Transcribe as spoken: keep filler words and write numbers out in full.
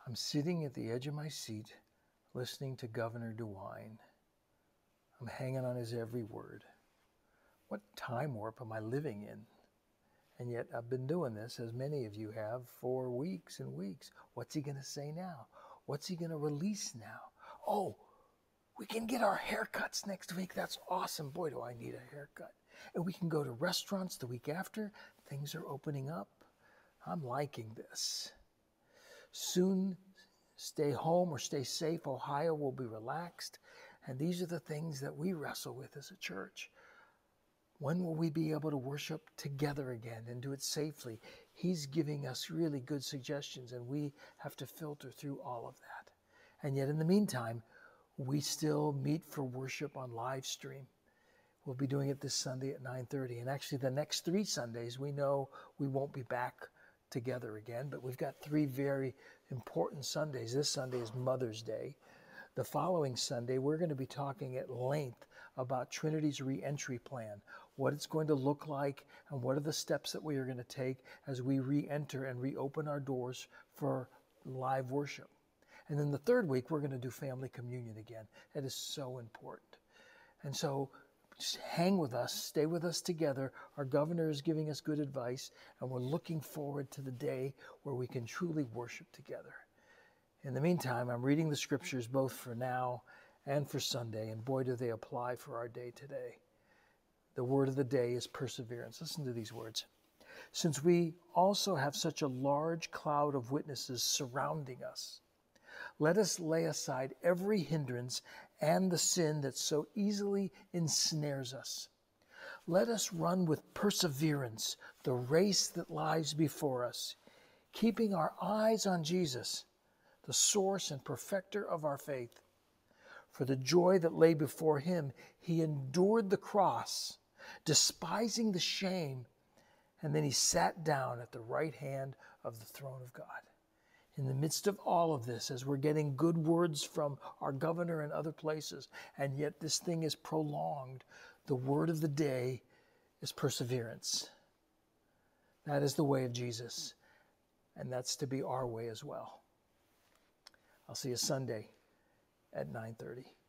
I'm sitting at the edge of my seat, listening to Governor DeWine. I'm hanging on his every word. What time warp am I living in? And yet I've been doing this, as many of you have, for weeks and weeks. What's he going to say now? What's he going to release now? Oh, we can get our haircuts next week. That's awesome. Boy, do I need a haircut. And we can go to restaurants the week after. Things are opening up. I'm liking this. Soon, stay home or stay safe. Ohio will be relaxed. And these are the things that we wrestle with as a church. When will we be able to worship together again and do it safely? He's giving us really good suggestions, and we have to filter through all of that. And yet in the meantime, we still meet for worship on live stream. We'll be doing it this Sunday at nine thirty. And actually the next three Sundays, we know we won't be back together again, but we've got three very important Sundays. This Sunday is Mother's Day. The following Sunday, we're going to be talking at length about Trinity's re-entry plan, what it's going to look like, and what are the steps that we are going to take as we re-enter and reopen our doors for live worship. And then the third week, we're going to do family communion again. That is so important. And so just hang with us, stay with us together. Our governor is giving us good advice, and we're looking forward to the day where we can truly worship together. In the meantime, I'm reading the scriptures both for now and for Sunday, and boy, do they apply for our day today. The word of the day is perseverance. Listen to these words. Since we also have such a large cloud of witnesses surrounding us, let us lay aside every hindrance and the sin that so easily ensnares us. Let us run with perseverance the race that lies before us, keeping our eyes on Jesus, the source and perfecter of our faith. For the joy that lay before him, he endured the cross, despising the shame, and then he sat down at the right hand of the throne of God. In the midst of all of this, as we're getting good words from our governor and other places, and yet this thing is prolonged, the word of the day is perseverance. That is the way of Jesus, and that's to be our way as well. I'll see you Sunday at nine thirty.